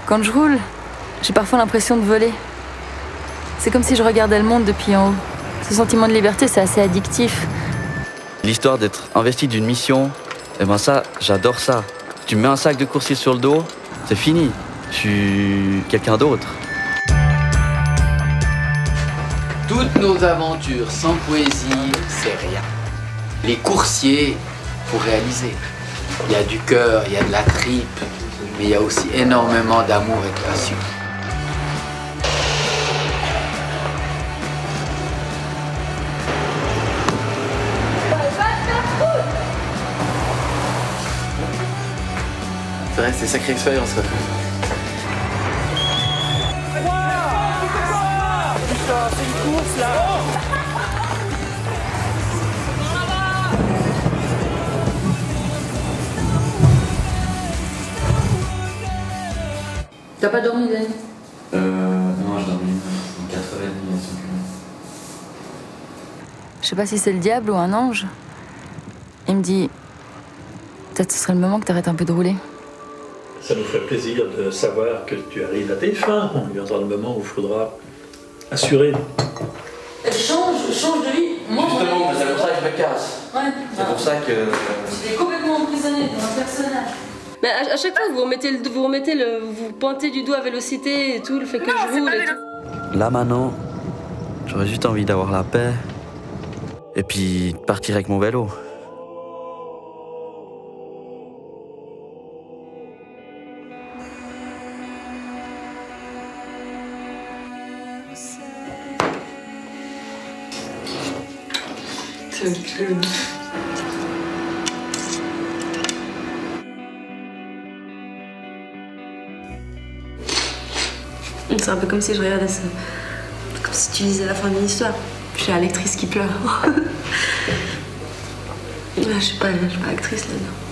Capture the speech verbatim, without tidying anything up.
Quand je roule, j'ai parfois l'impression de voler. C'est comme si je regardais le monde depuis en haut. Ce sentiment de liberté, c'est assez addictif. L'histoire d'être investi d'une mission, eh ben ça, j'adore ça. Tu me mets un sac de coursier sur le dos, c'est fini. Je suis quelqu'un d'autre. Toutes nos aventures sans poésie, c'est rien. Les coursiers, faut réaliser. Il y a du cœur, il y a de la tripe, mais il y a aussi énormément d'amour et de passion. C'est vrai, c'est une sacrée expérience. Quoi. C'est une course là. T'as pas dormi, Dani? Euh... Non, j'ai dormi quatre heures trente. Je sais pas si c'est le diable ou un ange. Il me dit... Peut-être ce serait le moment que t'arrêtes un peu de rouler. Ça nous ferait plaisir de savoir que tu arrives à tes fins. Il viendra le moment où il faudra assurer. Elle change, change de vie. Moi, Justement, c'est pour ça que je me casse. Ouais. C'est pour ça que... J'étais complètement emprisonné dans un personnage. Mais à, à chaque fois, vous remettez, le, vous remettez le, vous pointez du doigt Vélocité et tout, le fait que Non, je roule et tout. Là maintenant, j'aurais juste envie d'avoir la paix. Et puis de partir avec mon vélo. C'est un peu comme si je regardais ça. Comme si tu lisais la fin d'une histoire. Puis j'ai la lectrice qui pleure. Je suis pas, je suis pas actrice là-dedans.